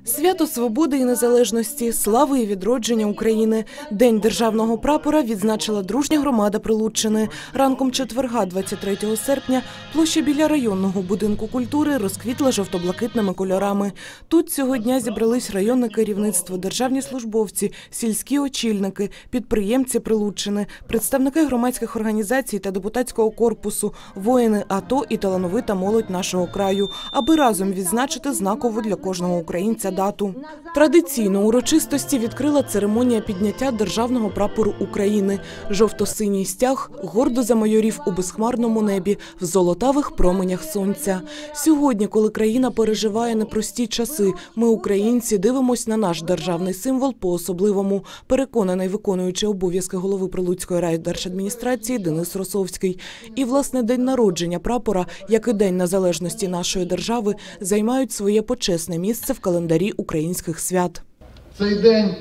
Свято свободи і незалежності, слави і відродження України. День державного прапора відзначила дружня громада Прилуччини. Ранком четверга, 23 серпня, площа біля районного будинку культури розквітла жовто-блакитними кольорами. Тут цього дня зібрались районне керівництво, державні службовці, сільські очільники, підприємці Прилуччини, представники громадських організацій та депутатського корпусу, воїни АТО і талановита молодь нашого краю, аби разом відзначити знакову для кожного українця дату. Традиційно урочистості відкрила церемонія підняття державного прапору України. Жовто-синій стяг гордо замайорів у безхмарному небі в золотавих променях сонця. Сьогодні, коли країна переживає непрості часи, ми, українці, дивимось на наш державний символ по-особливому, переконаний виконуючий обов'язки голови Прилуцької райдержадміністрації Денис Росовський. І, власне, день народження прапора, як і День незалежності нашої держави, займають своє почесне місце в календарі українських свят. Цей день,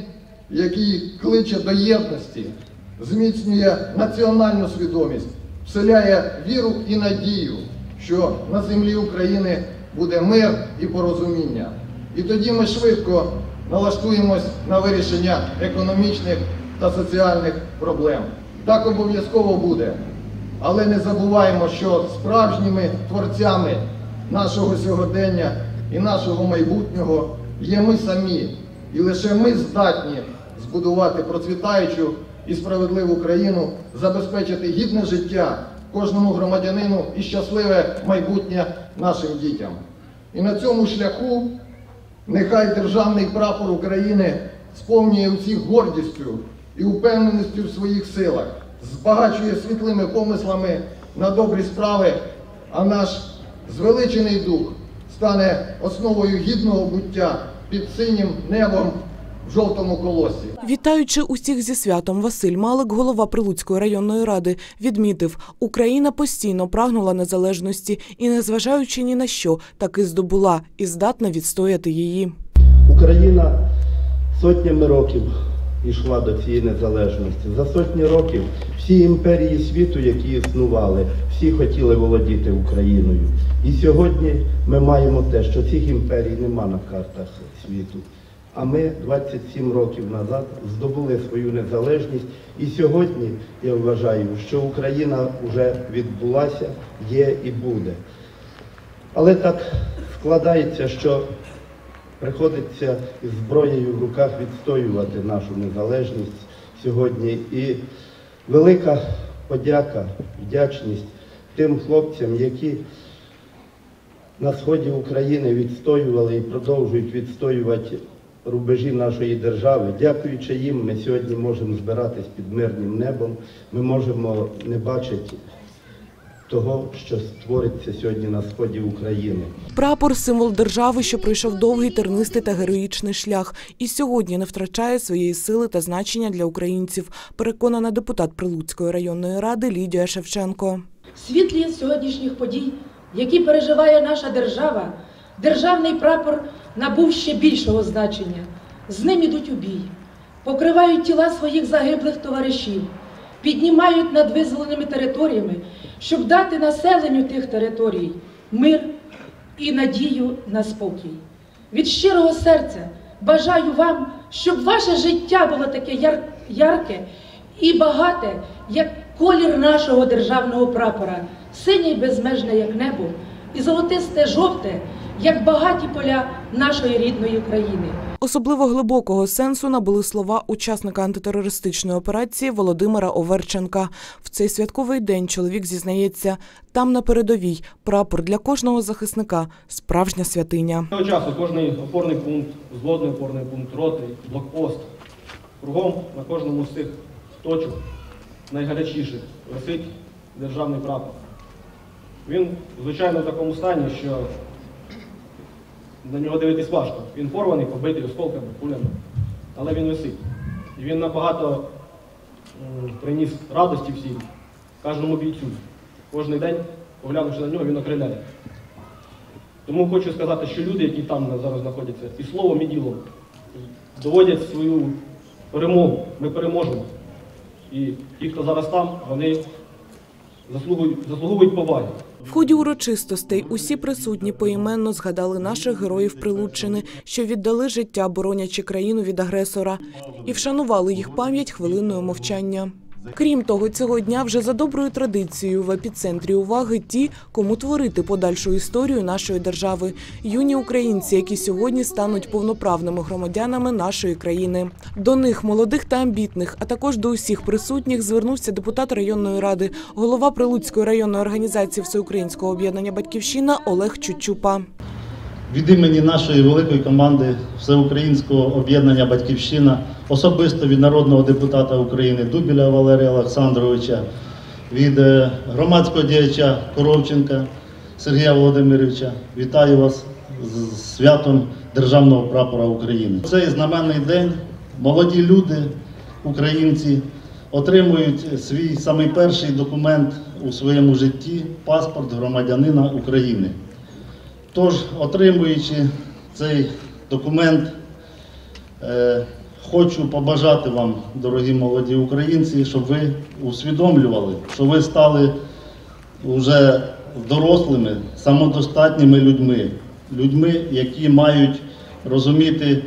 який кличе до єдності, зміцнює національну свідомість, вселяє віру і надію, що на землі України буде мир і порозуміння. І тоді ми швидко налаштуємось на вирішення економічних та соціальних проблем. Так обов'язково буде. Але не забуваємо, що справжніми творцями нашого сьогодення і нашого майбутнього є ми самі. І лише ми здатні збудувати процвітаючу і справедливу країну, забезпечити гідне життя кожному громадянину і щасливе майбутнє нашим дітям. І на цьому шляху нехай державний прапор України сповнює усіх гордістю і упевненістю в своїх силах, збагачує світлими помислами на добрі справи, а наш звеличений дух стане основою гідного буття під синім небом в жовтому колосі. Вітаючи усіх зі святом, Василь Малик, голова Прилуцької районної ради, відмітив, Україна постійно прагнула незалежності і, незважаючи ні на що, таки здобула і здатна відстояти її. Україна сотнями років йшла до цієї незалежності. За сотні років всі імперії світу, які існували, всі хотіли володіти Україною. І сьогодні ми маємо те, що цих імперій нема на картах світу. А ми 27 років назад здобули свою незалежність. І сьогодні, я вважаю, що Україна вже відбулася, є і буде. Але так складається, що приходиться із зброєю в руках відстоювати нашу незалежність сьогодні. І велика подяка, вдячність тим хлопцям, які на сході України відстоювали і продовжують відстоювати рубежі нашої держави. Дякуючи їм, ми сьогодні можемо збиратись під мирним небом, ми можемо не бачити того, що створиться сьогодні на сході України. Прапор – символ держави, що пройшов довгий, тернистий та героїчний шлях. І сьогодні не втрачає своєї сили та значення для українців, переконана депутат Прилуцької районної ради Лідія Шевченко. В світлі сьогоднішніх подій, які переживає наша держава, державний прапор набув ще більшого значення. З ним ідуть у бій, покривають тіла своїх загиблих товаришів, піднімають над визволеними територіями, щоб дати населенню тих територій мир і надію на спокій. Від щирого серця бажаю вам, щоб ваше життя було таке ярке і багате, як колір нашого державного прапора, синє й безмежне, як небо, і золотисте жовте, як багаті поля нашої рідної країни. Особливо глибокого сенсу набули слова учасника антитерористичної операції Володимира Оверченка. В цей святковий день чоловік зізнається, там на передовій прапор для кожного захисника – справжня святиня. Того часу кожний опорний пункт, взводний опорний пункт, роти, блокпост, кругом на кожному з цих точок найгарячіших висить державний прапор. Він, звичайно, в такому стані, що на нього дивитись важко. Він порваний, побитий осколками, пулями, але він висить. І він набагато приніс радості всім, кожному бійцю. Кожен день, поглянувши на нього, він окриляє. Тому хочу сказати, що люди, які там зараз знаходяться, і словом, і ділом доводять свою перемогу. Ми переможемо. І ті, хто зараз там, вони заслуговують поваги. В ході урочистостей усі присутні поіменно згадали наших героїв Прилуччини, що віддали життя, боронячи країну від агресора, і вшанували їх пам'ять хвилиною мовчання. Крім того, цього дня вже за доброю традицією в епіцентрі уваги ті, кому творити подальшу історію нашої держави – юні українці, які сьогодні стануть повноправними громадянами нашої країни. До них, молодих та амбітних, а також до усіх присутніх звернувся депутат районної ради, голова Прилуцької районної організації Всеукраїнського об'єднання «Батьківщина» Олег Чучупа. Від імені нашої великої команди Всеукраїнського об'єднання «Батьківщина», особисто від народного депутата України Дубіля Валерія Олександровича, від громадського діяча Коровченка Сергія Володимировича, вітаю вас з святом Державного прапора України. В цей знаменний день молоді люди, українці, отримують свій самий перший документ у своєму житті – паспорт громадянина України. Тож, отримуючи цей документ, хочу побажати вам, дорогі молоді українці, щоб ви усвідомлювали, що ви стали вже дорослими, самодостатніми людьми, які мають розуміти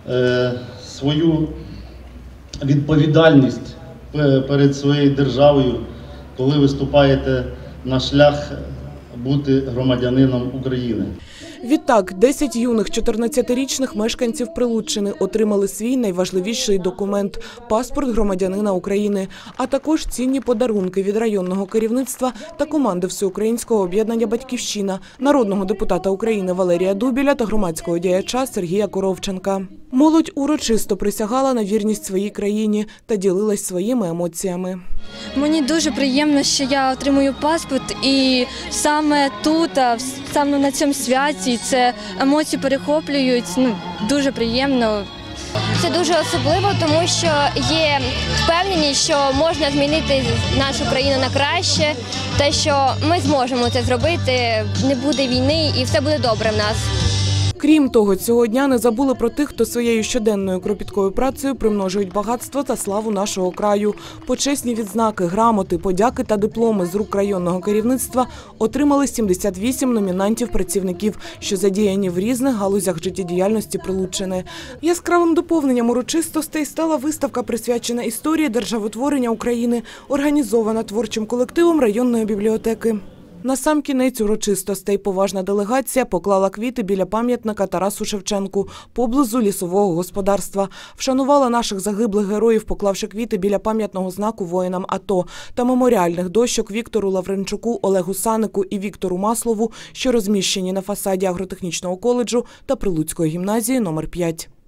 свою відповідальність перед своєю державою, коли виступаєте на шлях бути громадянином України. Відтак, 10 юних 14-річних мешканців Прилуччини отримали свій найважливіший документ – паспорт громадянина України, а також цінні подарунки від районного керівництва та команди Всеукраїнського об'єднання «Батьківщина», народного депутата України Валерія Дубіля та громадського діяча Сергія Коровченка. Молодь урочисто присягала на вірність своїй країні та ділилась своїми емоціями. Мені дуже приємно, що я отримую паспорт, і саме тут, саме на цьому святі, це емоції перехоплюють, дуже приємно. Це дуже особливо, тому що є впевненість, що можна змінити нашу країну на краще, те, що ми зможемо це зробити, не буде війни і все буде добре в нас. Крім того, цього дня не забули про тих, хто своєю щоденною кропіткою працею примножують багатство та славу нашого краю. Почесні відзнаки, грамоти, подяки та дипломи з рук районного керівництва отримали 78 номінантів-працівників, що задіяні в різних галузях життєдіяльності Прилуччини. Яскравим доповненням урочистостей стала виставка, присвячена історії державотворення України, організована творчим колективом районної бібліотеки. Насамкінець урочистостей поважна делегація поклала квіти біля пам'ятника Тарасу Шевченку поблизу лісового господарства. Вшанувала наших загиблих героїв, поклавши квіти біля пам'ятного знаку воїнам АТО та меморіальних дощок Віктору Лавренчуку, Олегу Санику і Віктору Маслову, що розміщені на фасаді агротехнічного коледжу та Прилуцької гімназії номер 5.